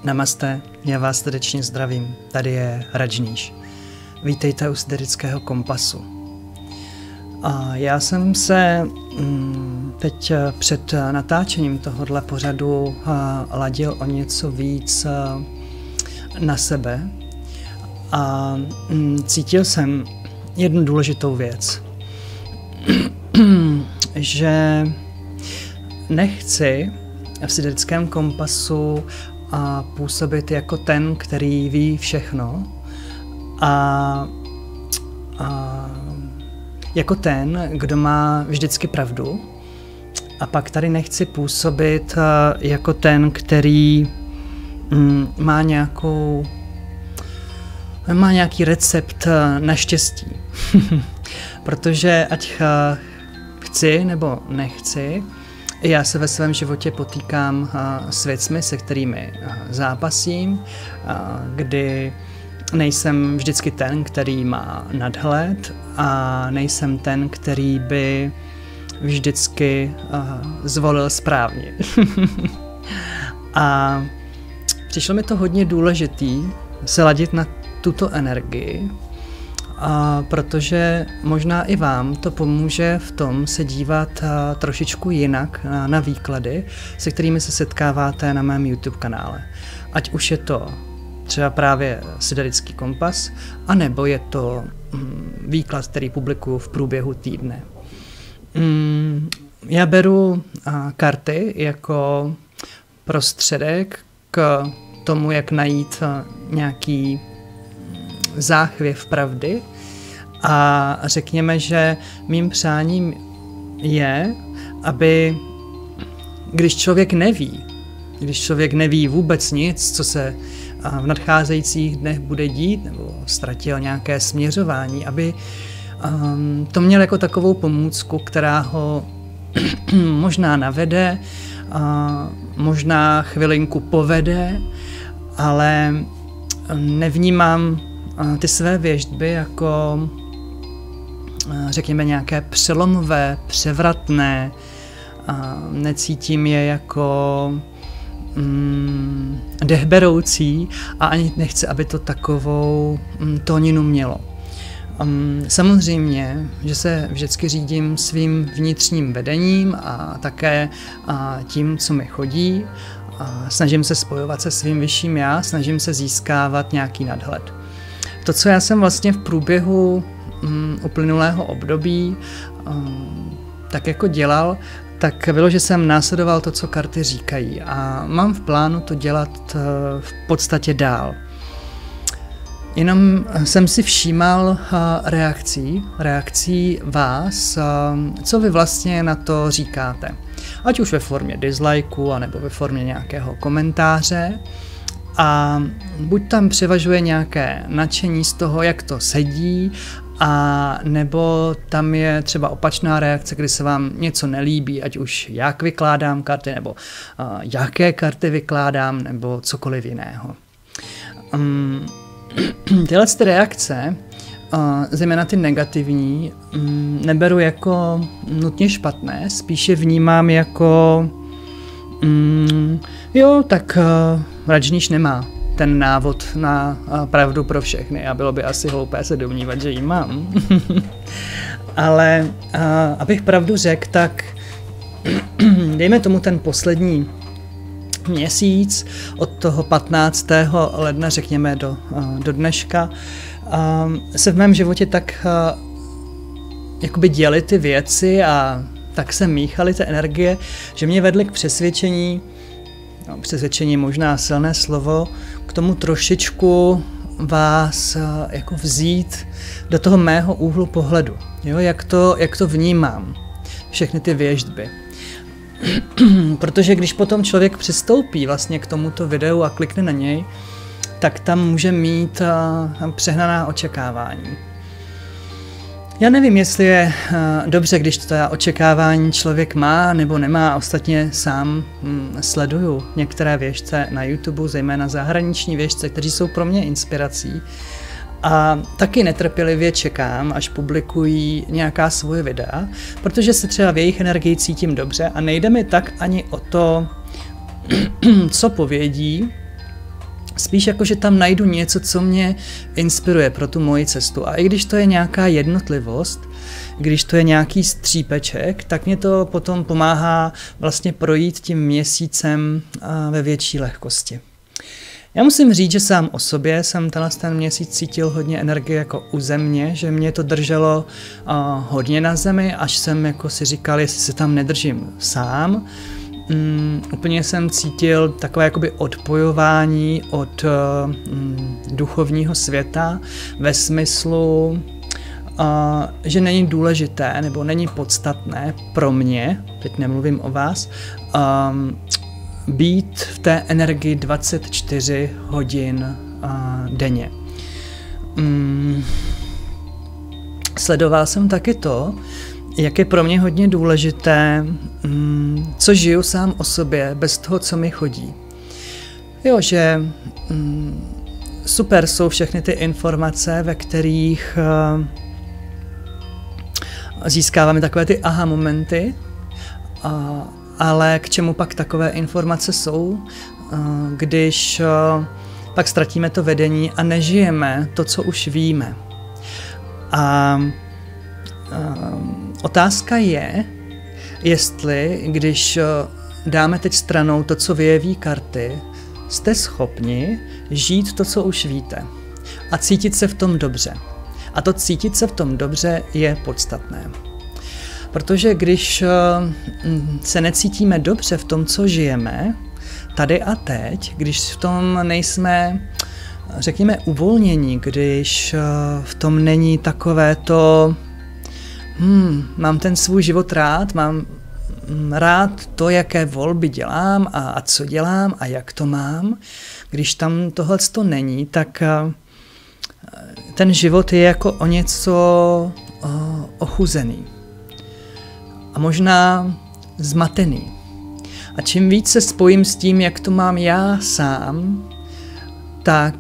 Namaste, já vás srdečně zdravím, tady je Rajníš. Vítejte u Siddharického kompasu. A já jsem se teď před natáčením tohohle pořadu ladil o něco víc na sebe a cítil jsem jednu důležitou věc, že nechci v Siddharickém kompasu a působit jako ten, který ví všechno a jako ten, kdo má vždycky pravdu. A pak tady nechci působit jako ten, který má nějaký recept na štěstí. Protože ať chci nebo nechci, já se ve svém životě potýkám s věcmi, se kterými zápasím, kdy nejsem vždycky ten, který má nadhled a nejsem ten, který by vždycky zvolil správně. A přišlo mi to hodně důležitý se ladit na tuto energii, protože možná i vám to pomůže v tom se dívat trošičku jinak na výklady, se kterými se setkáváte na mém YouTube kanále. Ať už je to třeba právě Siddharický kompas, anebo je to výklad, který publikuju v průběhu týdne. Já beru karty jako prostředek k tomu, jak najít nějaký záchvěv pravdy a řekněme, že mým přáním je, aby když člověk neví vůbec nic, co se v nadcházejících dnech bude dít, nebo ztratil nějaké směřování, aby to měl jako takovou pomůcku, která ho možná navede, možná chvilinku povede, ale nevnímám ty své věštby jako, řekněme, nějaké přelomové, převratné, necítím je jako dechberoucí a ani nechci, aby to takovou tóninu mělo. Samozřejmě, že se vždycky řídím svým vnitřním vedením a také tím, co mi chodí. Snažím se spojovat se svým vyšším já, snažím se získávat nějaký nadhled. To, co já jsem vlastně v průběhu uplynulého období tak jako dělal, tak bylo, že jsem následoval to, co karty říkají a mám v plánu to dělat v podstatě dál. Jenom jsem si všímal reakcí vás, co vy vlastně na to říkáte. Ať už ve formě dislikeů, anebo ve formě nějakého komentáře. A buď tam převažuje nějaké nadšení z toho, jak to sedí, a nebo tam je třeba opačná reakce, kdy se vám něco nelíbí, ať už jak vykládám karty, nebo jaké karty vykládám, nebo cokoliv jiného. Tyhle reakce, zejména ty negativní, neberu jako nutně špatné, spíše vnímám jako jo, tak Rajníš nemá ten návod na pravdu pro všechny a bylo by asi hloupé se domnívat, že ji mám. Ale abych pravdu řekl, tak dejme tomu ten poslední měsíc od toho 15. ledna, řekněme, do dneška, se v mém životě tak jakoby děly ty věci a tak se míchaly ty energie, že mě vedly k přesvědčení možná silné slovo, k tomu trošičku vás jako vzít do toho mého úhlu pohledu, jo? Jak to vnímám, všechny ty věštby. Protože když potom člověk přistoupí vlastně k tomuto videu a klikne na něj, tak tam může mít přehnaná očekávání. Já nevím, jestli je dobře, když to očekávání člověk má nebo nemá. Ostatně sám sleduju některé věštce na YouTube, zejména zahraniční věštce, kteří jsou pro mě inspirací. A taky netrpělivě čekám, až publikují nějaká svoje videa, protože se třeba v jejich energii cítím dobře a nejde mi tak ani o to, co povědí, spíš jako, že tam najdu něco, co mě inspiruje pro tu moji cestu. A i když to je nějaká jednotlivost, když to je nějaký střípeček, tak mě to potom pomáhá vlastně projít tím měsícem ve větší lehkosti. Já musím říct, že sám o sobě jsem ten měsíc cítil hodně energie jako u země, že mě to drželo hodně na zemi, až jsem jako si říkal, jestli se tam nedržím sám. Úplně jsem cítil takové jakoby odpojování od duchovního světa ve smyslu, že není důležité nebo není podstatné pro mě, teď nemluvím o vás, být v té energii 24 hodin denně. Sledoval jsem taky to, jak je pro mě hodně důležité, co žiju sám o sobě, bez toho, co mi chodí. Jo, že super jsou všechny ty informace, ve kterých získáváme takové ty aha momenty, ale k čemu pak takové informace jsou, když pak ztratíme to vedení a nežijeme to, co už víme. A otázka je, jestli, když dáme teď stranou to, co vyjeví karty, jste schopni žít to, co už víte a cítit se v tom dobře. A to cítit se v tom dobře je podstatné. Protože když se necítíme dobře v tom, co žijeme, tady a teď, když v tom nejsme, řekněme, uvolnění, když v tom není takové to, mám ten svůj život rád, mám rád to, jaké volby dělám a co dělám a jak to mám, když tam tohleto není, tak ten život je jako o něco ochuzený. A možná zmatený. A čím víc se spojím s tím, jak to mám já sám, tak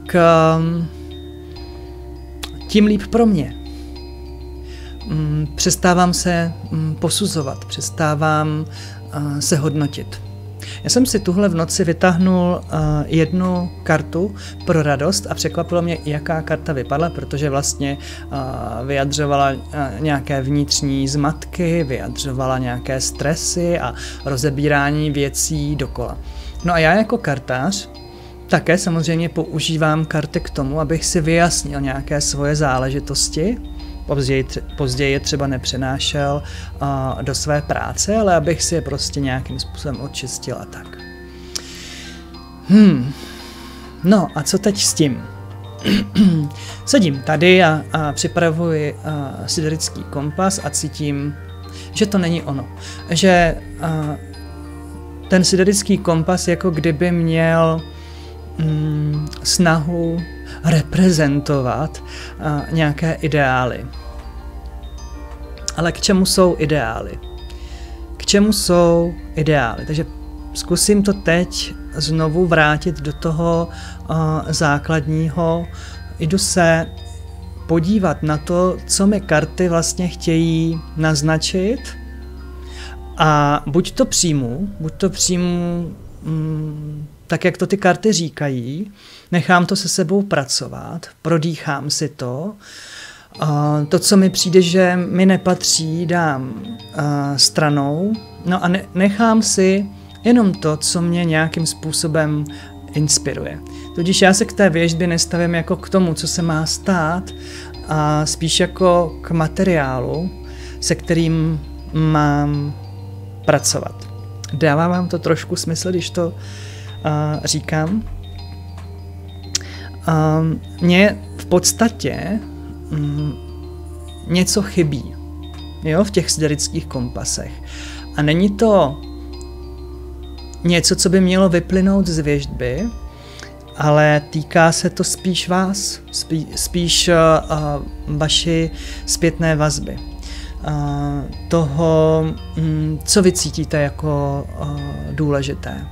tím líp pro mě. Přestávám se posuzovat, přestávám se hodnotit. Já jsem si tuhle v noci vytáhnul jednu kartu pro radost a překvapilo mě, jaká karta vypadla, protože vlastně vyjadřovala nějaké vnitřní zmatky, vyjadřovala nějaké stresy a rozebírání věcí dokola. No a já jako kartář také samozřejmě používám karty k tomu, abych si vyjasnil nějaké svoje záležitosti, později je třeba nepřenášel do své práce, ale abych si je prostě nějakým způsobem očistil a tak. No a co teď s tím? Sedím tady a připravuji siderický kompas a cítím, že to není ono. Že ten siderický kompas jako kdyby měl snahu reprezentovat nějaké ideály. Ale k čemu jsou ideály? K čemu jsou ideály? Takže zkusím to teď znovu vrátit do toho základního. Jdu se podívat na to, co mi karty vlastně chtějí naznačit a buď to přijmu tak, jak to ty karty říkají, nechám to se sebou pracovat, prodýchám si to, to, co mi přijde, že mi nepatří, dám stranou, no a nechám si jenom to, co mě nějakým způsobem inspiruje. Tudíž já se k té věštbě nestavím jako k tomu, co se má stát, a spíš jako k materiálu, se kterým mám pracovat. Dává vám to trošku smysl, když to říkám? Mně v podstatě něco chybí, jo, v těch siderických kompasech. A není to něco, co by mělo vyplynout z věštby, ale týká se to spíš vás, spíš vaší zpětné vazby. Toho, co vy cítíte jako důležité.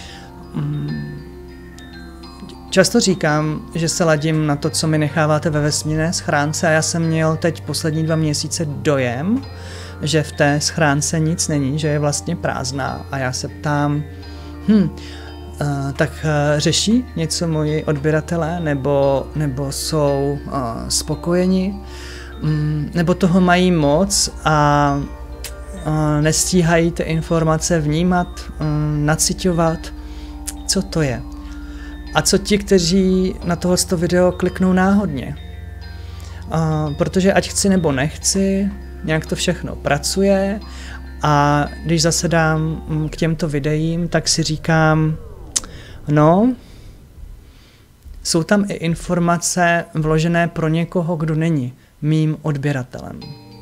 Často říkám, že se ladím na to, co mi necháváte ve vesmírné schránce, a já jsem měl teď poslední 2 měsíce dojem, že v té schránce nic není, že je vlastně prázdná, a já se ptám, řeší něco moji odběratelé, nebo jsou spokojeni, nebo toho mají moc a nestíhají ty informace vnímat, naciťovat, co to je. A co ti, kteří na tohle video kliknou náhodně. Protože ať chci nebo nechci, nějak to všechno pracuje a když zasedám k těmto videím, tak si říkám, no, jsou tam i informace vložené pro někoho, kdo není mým odběratelem.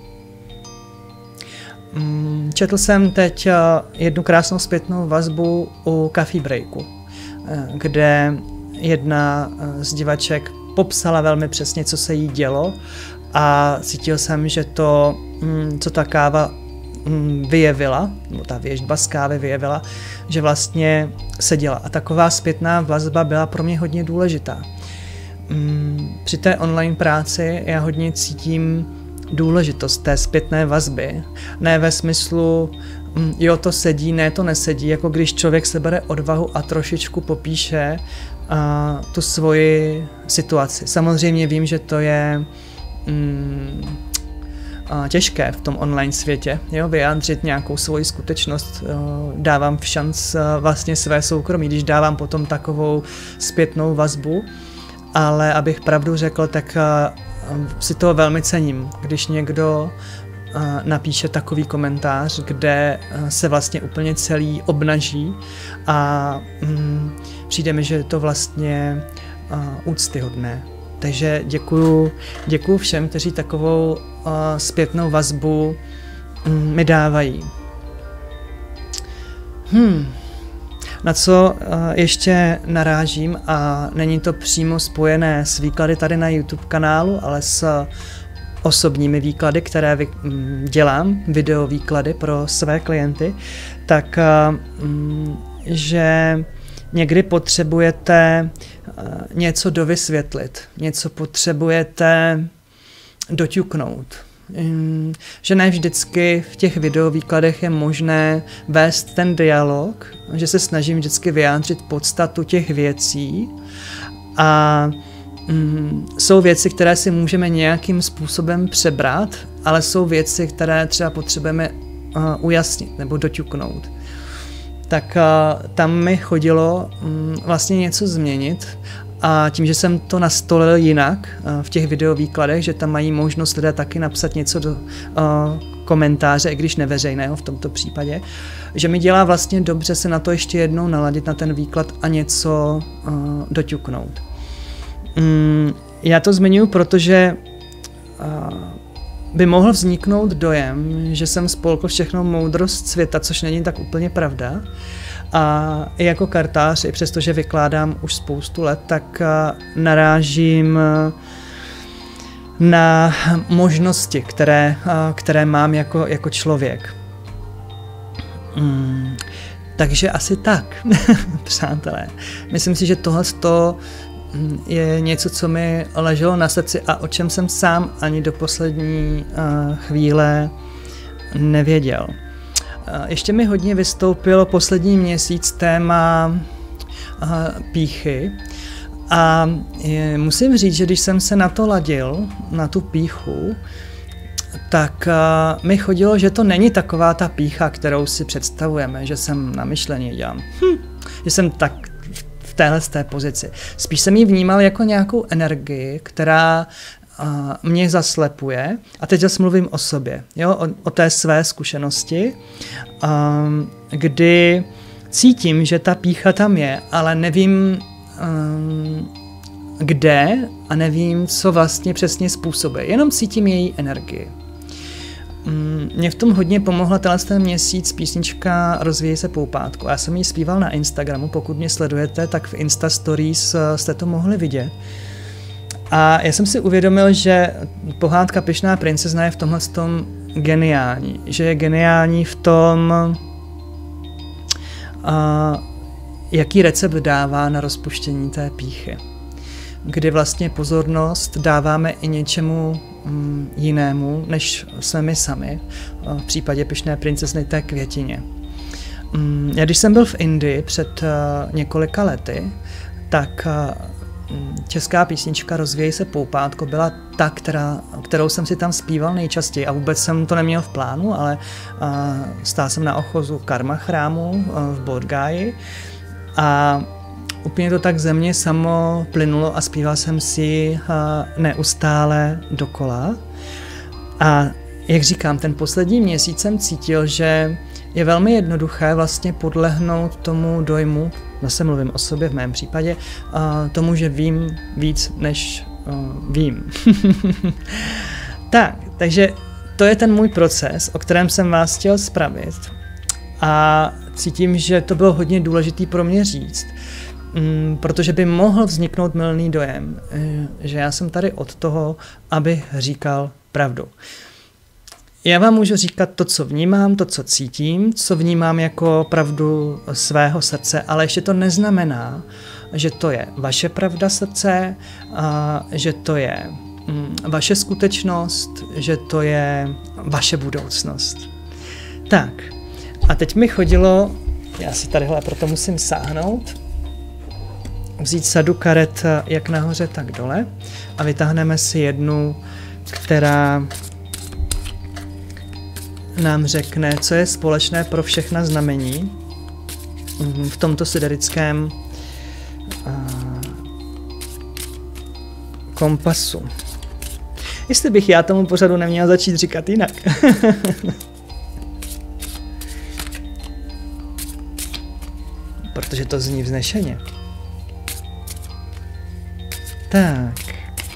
Četl jsem teď jednu krásnou zpětnou vazbu u Coffee Breaku, kde jedna z divaček popsala velmi přesně, co se jí dělo a cítil jsem, že to, co ta káva vyjevila, nebo ta věštba z kávy vyjevila, že vlastně se děla. A taková zpětná vazba byla pro mě hodně důležitá. Při té online práci já hodně cítím důležitost té zpětné vazby. Ne ve smyslu, jo, to sedí, ne, to nesedí, jako když člověk se bere odvahu a trošičku popíše tu svoji situaci. Samozřejmě vím, že to je těžké v tom online světě, jo, vyjádřit nějakou svoji skutečnost, dávám v šanc vlastně své soukromí, když dávám potom takovou zpětnou vazbu, ale abych pravdu řekl, tak si toho velmi cením, když někdo napíše takový komentář, kde se vlastně úplně celý obnaží a přijde mi, že je to vlastně úctyhodné. Takže děkuju všem, kteří takovou zpětnou vazbu mi dávají. Na co ještě narážím, a není to přímo spojené s výklady tady na YouTube kanálu, ale s osobními výklady, které dělám, video výklady pro své klienty, tak že někdy potřebujete něco dovysvětlit, něco potřebujete doťuknout. Že ne vždycky v těch videovýkladech je možné vést ten dialog, že se snažím vždycky vyjádřit podstatu těch věcí a jsou věci, které si můžeme nějakým způsobem přebrat, ale jsou věci, které třeba potřebujeme ujasnit nebo doťuknout. Tak tam mi chodilo vlastně něco změnit a tím, že jsem to nastolil jinak v těch videovýkladech, že tam mají možnost lidé taky napsat něco do komentáře, i když neveřejného v tomto případě, že mi dělá vlastně dobře se na to ještě jednou naladit na ten výklad a něco doťuknout. Já to zmiňuji, protože by mohl vzniknout dojem, že jsem spolkl všechno moudrost světa, což není tak úplně pravda. A i jako kartář, i přestože vykládám už spoustu let, tak narážím na možnosti, které mám jako člověk. Takže asi tak, přátelé. Myslím si, že tohle je něco, co mi leželo na srdci a o čem jsem sám ani do poslední chvíle nevěděl. Ještě mi hodně vystoupilo poslední měsíc téma pýchy a musím říct, že když jsem se na to ladil, na tu pýchu, tak mi chodilo, že to není taková ta pýcha, kterou si představujeme, že jsem namyšleně dělám. Že jsem tak v téhle pozici. Spíš jsem ji vnímal jako nějakou energii, která mě zaslepuje. A teď zase mluvím o sobě, jo? O té své zkušenosti, kdy cítím, že ta pýcha tam je, ale nevím kde a nevím, co vlastně přesně způsobuje. Jenom cítím její energii. Mě v tom hodně pomohla ten měsíc písnička Rozvíjej se poupátku. Já jsem ji zpíval na Instagramu, pokud mě sledujete, tak v Insta Stories jste to mohli vidět. A já jsem si uvědomil, že pohádka Pyšná princezna je v tomhle tom geniální. Že je geniální v tom, jaký recept dává na rozpuštění té pýchy. Kdy vlastně pozornost dáváme i něčemu jinému, než jsme my sami, v případě Pyšné princezny té květině. já když jsem byl v Indii před několika lety, tak česká písnička Rozvíjej se poupátko byla ta, kterou jsem si tam zpíval nejčastěji a vůbec jsem to neměl v plánu, ale stál jsem na ochozu Karma chrámu v Bodh Gaji a úplně to tak ze mě samo plynulo a zpíval jsem si neustále dokola. A jak říkám, ten poslední měsíc jsem cítil, že je velmi jednoduché vlastně podlehnout tomu dojmu, zase mluvím o sobě v mém případě, tomu, že vím víc, než vím. Takže to je ten můj proces, o kterém jsem vás chtěl zpravit a cítím, že to bylo hodně důležitý pro mě říct, protože by mohl vzniknout mylný dojem, že já jsem tady od toho, abych říkal pravdu. Já vám můžu říkat to, co vnímám, to, co cítím, co vnímám jako pravdu svého srdce, ale ještě to neznamená, že to je vaše pravda srdce, že to je vaše skutečnost, že to je vaše budoucnost. Tak, a teď mi chodilo, já si tadyhle proto musím sáhnout, vzít sadu karet jak nahoře, tak dole a vytáhneme si jednu, která nám řekne, co je společné pro všechna znamení v tomto siderickém kompasu. Jestli bych já tomu pořadu neměl začít říkat jinak. Protože to zní vznešeně. Tak.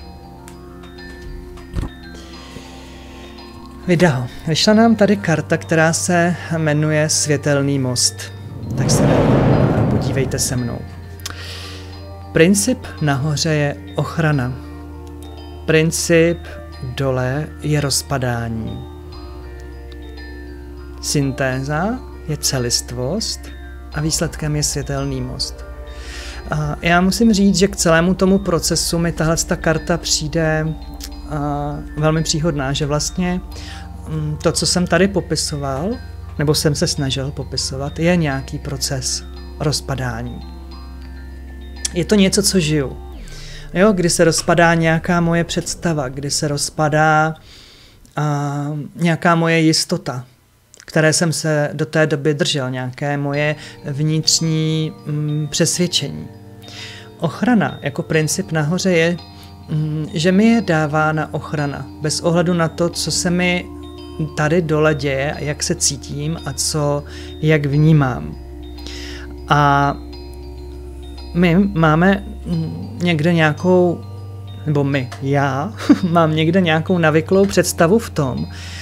Vydaho. Vyšla nám tady karta, která se jmenuje Světelný most. Tak se podívejte se mnou. Princip nahoře je ochrana. Princip dole je rozpadání. Syntéza je celistvost a výsledkem je světelný most. A já musím říct, že k celému tomu procesu mi tahle karta přijde velmi příhodná, že vlastně to, co jsem tady popisoval, nebo jsem se snažil popisovat, je nějaký proces rozpadání. Je to něco, co žiju. Jo, kdy se rozpadá nějaká moje představa, kdy se rozpadá nějaká moje jistota, které jsem se do té doby držel, nějaké moje vnitřní přesvědčení. Ochrana jako princip nahoře je, že mi je dávána ochrana, bez ohledu na to, co se mi tady dole děje, jak se cítím a jak vnímám. A my máme někde nějakou, nebo já mám někde nějakou navyklou představu v tom,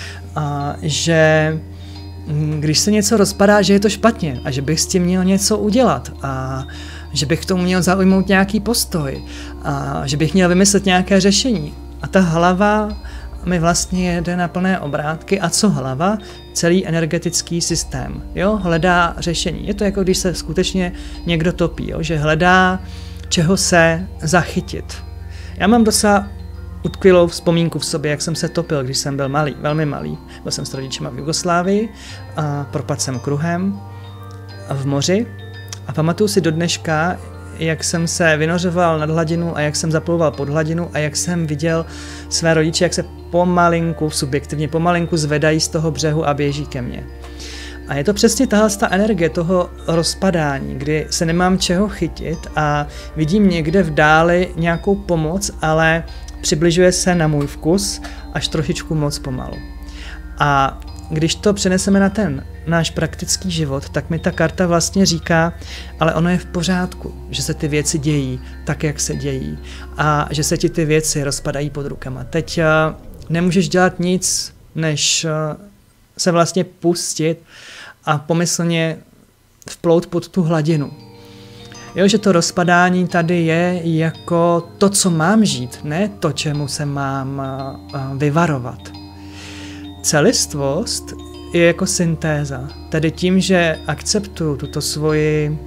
že když se něco rozpadá, že je to špatně a že bych s tím měl něco udělat a že bych k tomu měl zaujmout nějaký postoj a že bych měl vymyslet nějaké řešení. A ta hlava mi vlastně jede na plné obrátky. A co hlava? Celý energetický systém. Jo? Hledá řešení. Je to jako když se skutečně někdo topí, jo? Že hledá, čeho se zachytit. Já mám docela utkvělou vzpomínku v sobě, jak jsem se topil, když jsem byl malý, velmi malý. Byl jsem s rodičema v Jugoslávii a propadl jsem kruhem v moři. A pamatuju si do dneška, jak jsem se vynořoval nad hladinu a jak jsem zaplouval pod hladinu a jak jsem viděl své rodiče, jak se subjektivně pomalinku zvedají z toho břehu a běží ke mně. A je to přesně tahle energie toho rozpadání, kdy se nemám čeho chytit a vidím někde v dáli nějakou pomoc, ale přibližuje se na můj vkus až trošičku moc pomalu. A když to přeneseme na ten náš praktický život, tak mi ta karta vlastně říká, ale ono je v pořádku, že se ty věci dějí tak, jak se dějí a že se ti ty věci rozpadají pod rukama. Teď nemůžeš dělat nic, než se vlastně pustit a pomyslně vplout pod tu hladinu. Jo, že to rozpadání tady je jako to, co mám žít, ne to, čemu se mám vyvarovat. Celistvost je jako syntéza, tedy tím, že akceptuju tuto svoji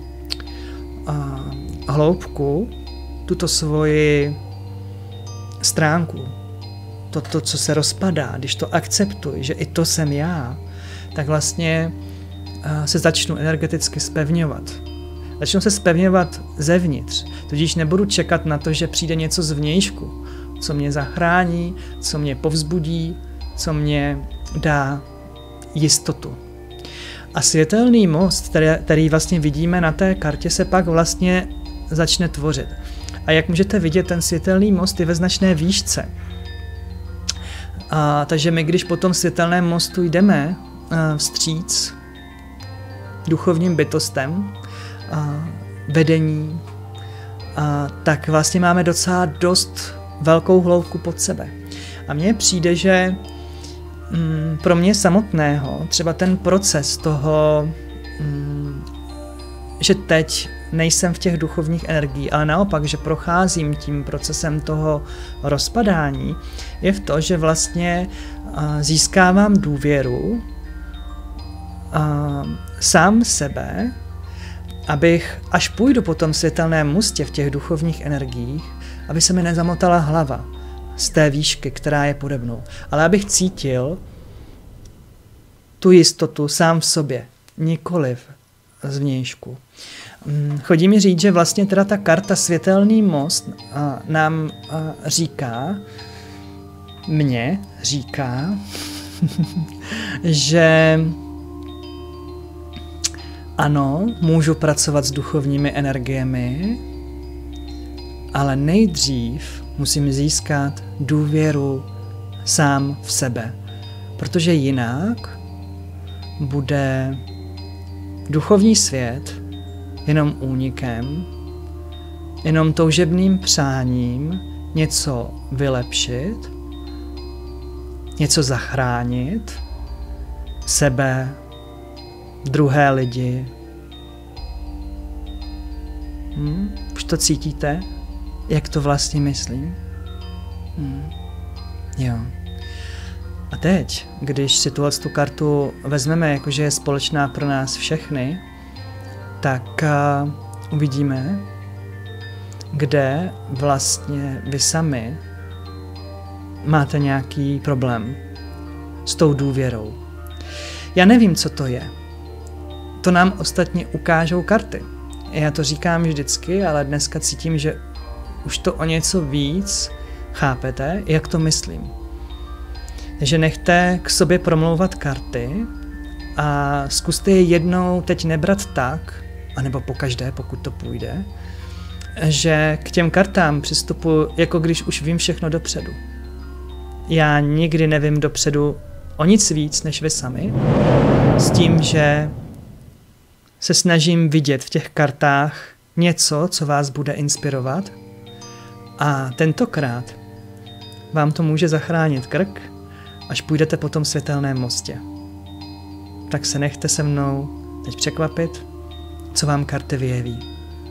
hloubku, tuto svoji stránku, to, co se rozpadá, když to akceptuji, že i to jsem já, tak vlastně se začnu energeticky zpevňovat. Začnu se zpevňovat zevnitř, tudíž nebudu čekat na to, že přijde něco zvnějšku, co mě zachrání, co mě povzbudí, co mě dá jistotu. A světelný most, který vlastně vidíme na té kartě, se pak vlastně začne tvořit. A jak můžete vidět, ten světelný most je ve značné výšce. Takže my, když po tom světelném mostu jdeme vstříc duchovním bytostem, vedení, tak vlastně máme docela dost velkou hloubku pod sebe. A mně přijde, že pro mě samotného třeba ten proces toho, že teď nejsem v těch duchovních energiích, ale naopak, že procházím tím procesem toho rozpadání, je v to, že vlastně získávám důvěru sám sebe, abych, až půjdu po tom světelném mostě v těch duchovních energiích, aby se mi nezamotala hlava z té výšky, která je pode mnou, ale abych cítil tu jistotu sám v sobě, nikoliv zvnějšku. Chodí mi říct, že vlastně teda ta karta Světelný most nám mně říká, že ano, můžu pracovat s duchovními energiemi, ale nejdřív musím získat důvěru sám v sebe, protože jinak bude duchovní svět jenom únikem, jenom toužebným přáním něco vylepšit, něco zachránit, sebe, druhé lidi. Už to cítíte, jak to vlastně myslím? Jo. A teď, když si tu kartu vezmeme, jakože je společná pro nás všechny, tak uvidíme, kde vlastně vy sami máte nějaký problém s tou důvěrou. Já nevím, co to je. To nám ostatně ukážou karty. Já to říkám vždycky, ale dneska cítím, že už to o něco víc chápete, jak to myslím. Takže nechte k sobě promlouvat karty a zkuste je jednou teď nebrat tak, anebo pokaždé, pokud to půjde, že k těm kartám přistupuji, jako když už vím všechno dopředu. Já nikdy nevím dopředu o nic víc než vy sami, s tím, že se snažím vidět v těch kartách něco, co vás bude inspirovat, a tentokrát vám to může zachránit krk, až půjdete po tom světelném mostě. Tak se nechte se mnou teď překvapit, co vám karty vyjeví.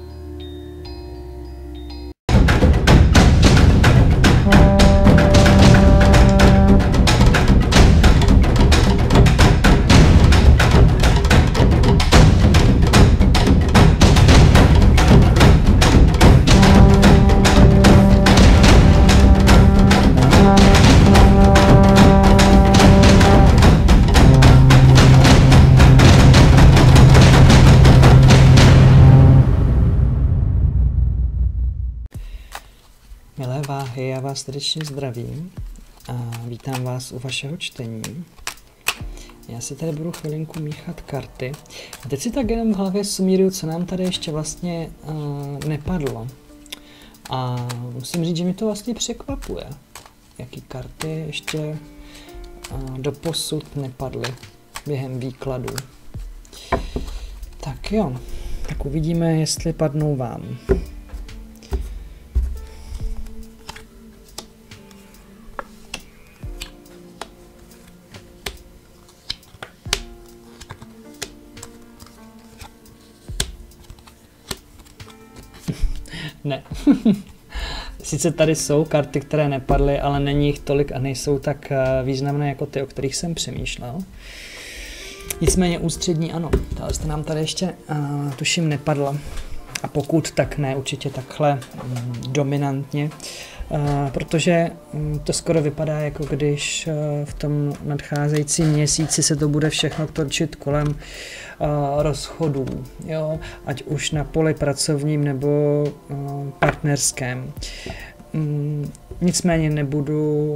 Milé váhy, já vás srdečně zdravím a vítám vás u vašeho čtení. Já si tady budu chvilinku míchat karty. A teď si tak jenom v hlavě sumíruju, co nám tady ještě vlastně nepadlo. A musím říct, že mi to vlastně překvapuje, jaký karty ještě doposud nepadly během výkladu. Tak jo, tak uvidíme, jestli padnou vám. Ne. Sice tady jsou karty, které nepadly, ale není jich tolik a nejsou tak významné jako ty, o kterých jsem přemýšlel. Nicméně ústřední ano, ta jste nám tady ještě tuším nepadla. A pokud tak ne, určitě takhle dominantně. Protože to skoro vypadá, jako když v tom nadcházejícím měsíci se to bude všechno točit kolem rozchodů, jo? Ať už na poli pracovním nebo partnerském. Nicméně nebudu...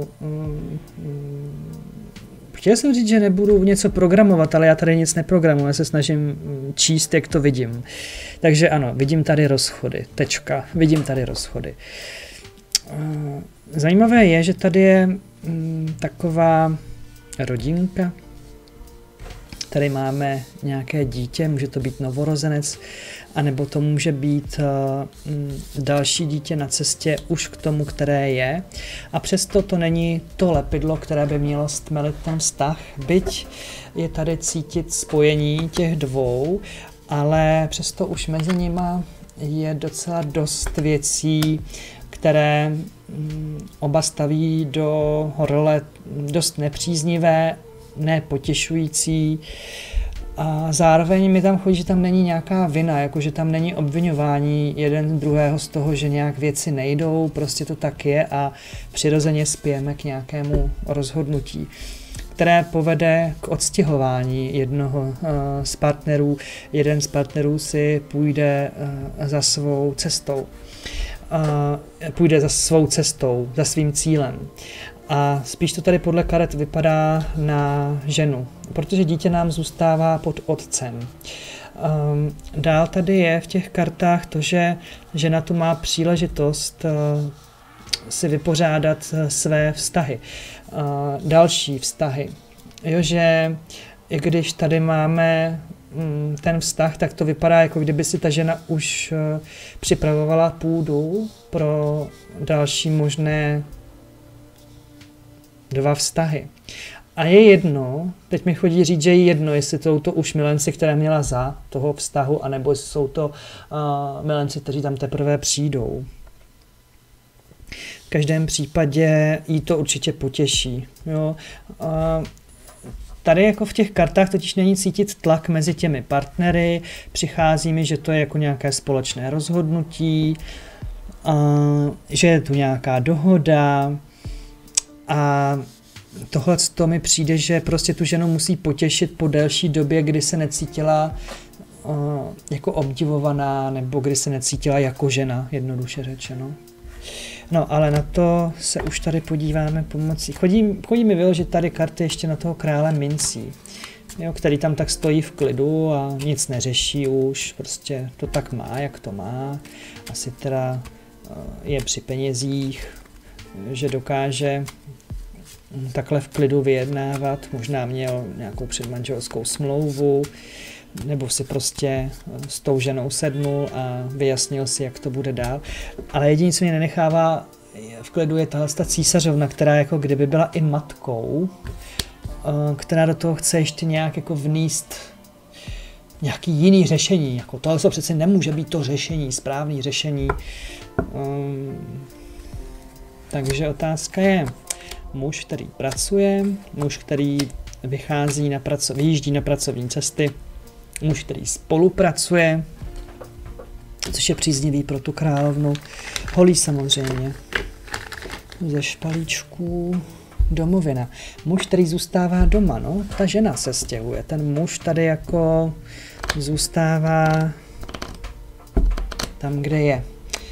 Chtěl jsem říct, že nebudu něco programovat, ale já tady nic neprogramuji, já se snažím číst, jak to vidím. Takže ano, vidím tady rozchody, tečka, vidím tady rozchody. Zajímavé je, že tady je taková rodinka. Tady máme nějaké dítě, může to být novorozenec, anebo to může být další dítě na cestě už k tomu, které je. A přesto to není to lepidlo, které by mělo stmelit ten vztah, byť je tady cítit spojení těch dvou, ale přesto už mezi nima je docela dost věcí, které oba staví do role dost nepříznivé, nepotěšující. A zároveň mi tam chodí, že tam není nějaká vina, jakože tam není obviňování jeden druhého z toho, že nějak věci nejdou, prostě to tak je a přirozeně spějeme k nějakému rozhodnutí, které povede k odstěhování jednoho z partnerů. Jeden z partnerů si půjde za svou cestou. Za svým cílem. A spíš to tady podle karet vypadá na ženu, protože dítě nám zůstává pod otcem. Dál tady je v těch kartách to, že žena tu má příležitost si vypořádat své vztahy, další vztahy. Jo, že i když tady máme ten vztah, tak to vypadá, jako kdyby si ta žena už připravovala půdu pro další možné 2 vztahy. A je jedno, teď mi chodí říct, že je jedno, jestli jsou to už milenci, které měla za toho vztahu, anebo jestli jsou to milenci, kteří tam teprve přijdou. V každém případě jí to určitě potěší. Jo. Tady jako v těch kartách totiž není cítit tlak mezi těmi partnery, přichází mi, že to je jako nějaké společné rozhodnutí, že je tu nějaká dohoda a tohle to mi přijde, že prostě tu ženu musí potěšit po delší době, kdy se necítila jako obdivovaná nebo kdy se necítila jako žena, jednoduše řečeno. No, ale na to se už tady podíváme pomocí. Chodí mi vyložit tady karty ještě na toho krále mincí, jo, který tam tak stojí v klidu a nic neřeší už, prostě to tak má, jak to má. Asi teda je při penězích, že dokáže takhle v klidu vyjednávat, možná měl nějakou předmanželskou smlouvu, nebo si prostě s tou ženou sednul a vyjasnil si, jak to bude dál. Ale jediné, co mě nenechává v klidu, je tahle císařovna, která jako kdyby byla i matkou, která do toho chce ještě nějak jako vníst nějaký jiný řešení. Jako tohle přece nemůže být to řešení, správné řešení. Takže otázka je, muž, který pracuje, muž, který vyjíždí na pracovní cesty, muž, který spolupracuje, což je příznivý pro tu královnu, holí samozřejmě, ze špalíčků, domovina. Muž, který zůstává doma, no, ta žena se stěhuje, ten muž tady jako zůstává tam, kde je.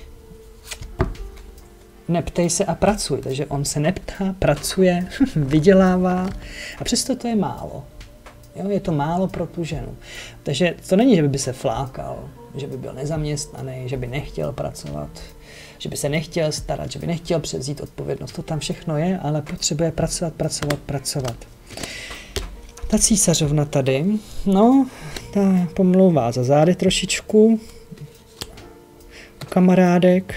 Neptej se a pracuj, takže on se neptá, pracuje, vydělává a přesto to je málo. Jo, je to málo pro tu ženu. Takže to není, že by se flákal, že by byl nezaměstnaný, že by nechtěl pracovat, že by se nechtěl starat, že by nechtěl převzít odpovědnost. To tam všechno je, ale potřebuje pracovat. Ta císařovna tady, no, ta pomlouvá za zády trošičku, kamarádek,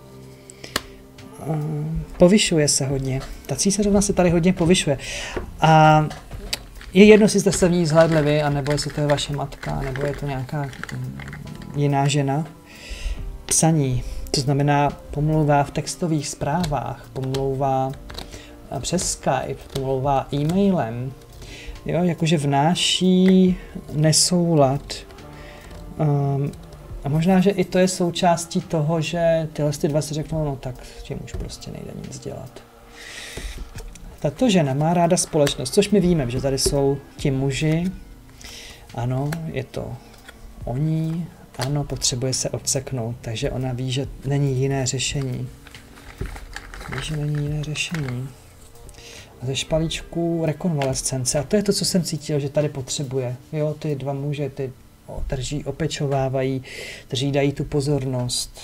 povyšuje se hodně. Ta císařovna se tady hodně povyšuje. A je jedno, jestli jste se v ní zhlédli vy, anebo jestli to je vaše matka, nebo je to nějaká jiná žena. Psaní, to znamená pomlouvá v textových zprávách, pomlouvá přes Skype, pomlouvá e-mailem, jo, jakože vnáší nesoulad A možná, že i to je součástí toho, že tyhle dva si řeknou, no tak tím už prostě nejde nic dělat. Tato žena má ráda společnost, což my víme, že tady jsou ti muži. Ano, je to oni. Ano, potřebuje se odseknout, takže ona ví, že není jiné řešení. Ví, že není jiné řešení. A ze špalíčku rekonvalescence. A to je to, co jsem cítil, že tady potřebuje. Jo, ty dva muže, ty drží, opečovávají, drží, dají tu pozornost.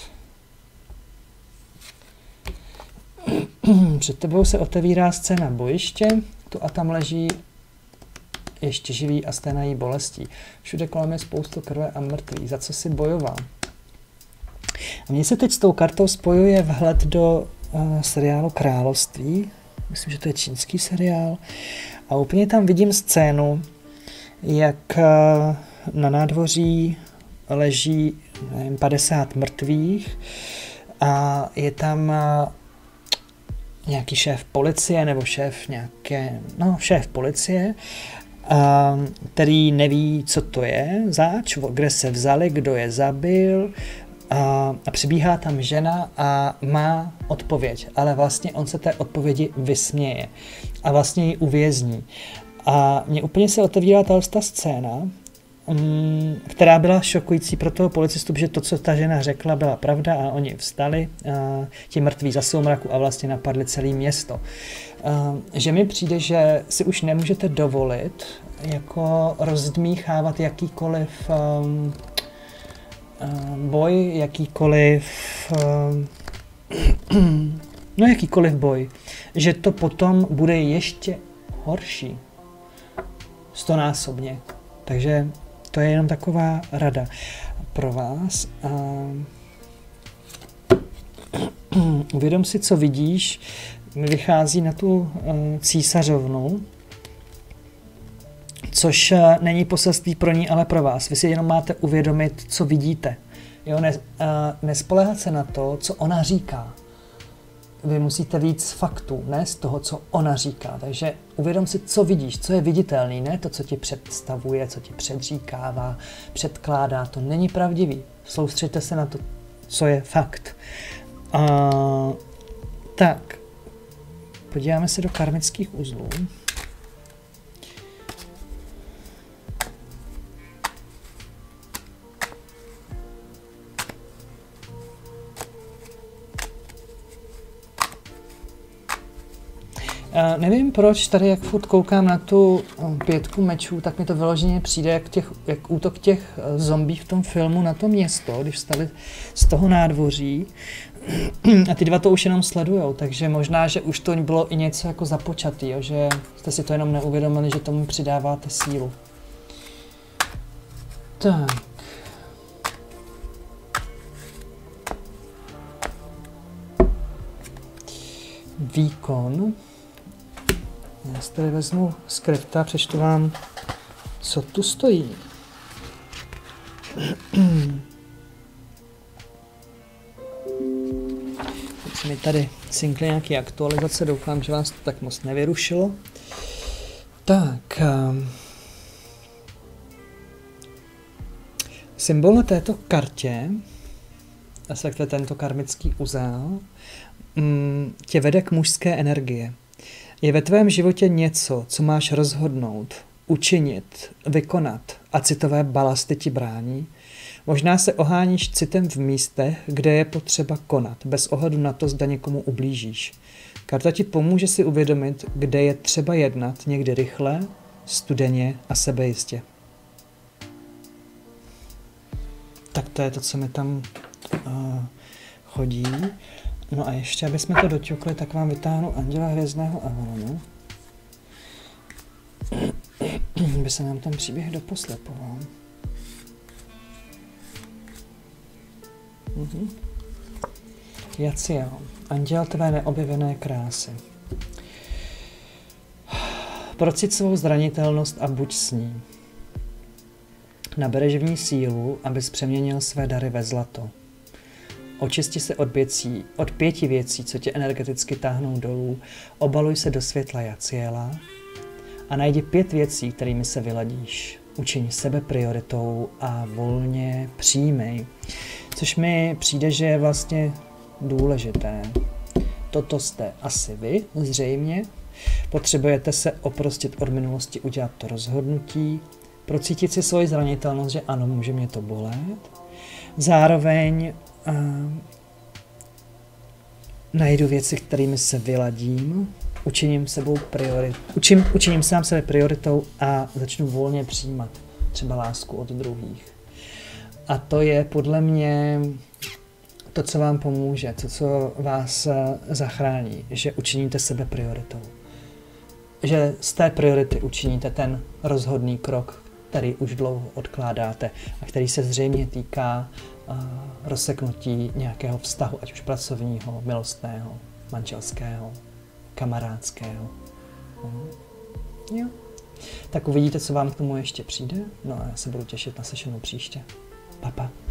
Před tebou se otevírá scéna bojiště, tu a tam leží ještě živý a sténají bolestí. Všude kolem je spoustu krve a mrtvých. Za co si bojoval? A mně se teď s tou kartou spojuje vhled do seriálu Království. Myslím, že to je čínský seriál. A úplně tam vidím scénu, jak na nádvoří leží 50 mrtvých a je tam nějaký šéf policie nebo šéf policie, který neví, co to je zač, kde se vzali, kdo je zabil, a přibíhá tam žena a má odpověď, ale vlastně on se té odpovědi vysměje a vlastně ji uvězní. A mně úplně se otevírá ta scéna, která byla šokující pro toho policistu, že to, co ta žena řekla, byla pravda a oni vstali, ti mrtví za soumraku a vlastně napadli celé město. Že mi přijde, že si už nemůžete dovolit jako rozdmíchávat jakýkoliv boj, jakýkoliv boj, že to potom bude ještě horší. 100násobně. Takže to je jenom taková rada pro vás. Uvědom si, co vidíš. Mi vychází na tu císařovnu, což není poselství pro ní, ale pro vás. Vy si jenom máte uvědomit, co vidíte. Jo, nespoléhat se na to, co ona říká. Vy musíte víc faktů, ne z toho, co ona říká. Takže uvědom si, co vidíš, co je viditelný, ne to, co ti představuje, co ti předříkává, předkládá. To není pravdivý. Soustřeďte se na to, co je fakt. Tak, podíváme se do karmických uzlů. Nevím proč, tady jak furt koukám na tu 5 mečů, tak mi to vyloženě přijde jak útok těch zombí v tom filmu na to město, když vstali z toho nádvoří a ty dva to už jenom sledujou, takže možná, že už to bylo i něco jako započatý, jo, že jste si to jenom neuvědomili, že tomu přidáváte sílu. Tak. Výkon. Já si tady vezmu skripta a přečtu vám, co tu stojí. Teď se mi tady cinkly nějaké aktualizace, doufám, že vás to tak moc nevyrušilo. Tak. Symbol na této kartě, respektive tento karmický uzel, tě vede k mužské energie. Je ve tvém životě něco, co máš rozhodnout, učinit, vykonat a citové balasty ti brání? Možná se oháníš citem v místech, kde je potřeba konat, bez ohledu na to, zda někomu ublížíš. Karta ti pomůže si uvědomit, kde je třeba jednat, někdy rychle, studeně a sebejistě. Tak to je to, co mi tam chodí. No a ještě, aby jsme to doťukli, tak vám vytáhnu Anděla hvězdného Avalonu. By se nám ten příběh doposlepoval. Jaciel, anděl tvé neobjevené krásy. Procit svou zranitelnost a buď s ní. Nabereš v ní sílu, abys přeměnil své dary ve zlato. Očisti se od 5 věcí, co tě energeticky táhnou dolů, obaluj se do světla Jaciela a najdi 5 věcí, kterými se vyladíš. učiň sebe prioritou a volně přijmej. Což mi přijde, že je vlastně důležité. Toto jste asi vy, zřejmě. Potřebujete se oprostit od minulosti, udělat to rozhodnutí, procítit si svoji zranitelnost, že ano, může mě to bolet. Zároveň najdu věci, kterými se vyladím, učiním sám sebe prioritou a začnu volně přijímat třeba lásku od druhých. A to je podle mě to, co vám pomůže, to, co vás zachrání, že učiníte sebe prioritou. Že z té priority učiníte ten rozhodný krok, který už dlouho odkládáte a který se zřejmě týká rozseknutí nějakého vztahu, ať už pracovního, milostného, manželského, kamarádského. Jo. Tak uvidíte, co vám k tomu ještě přijde. No a já se budu těšit na slyšenou příště. Pa, pa.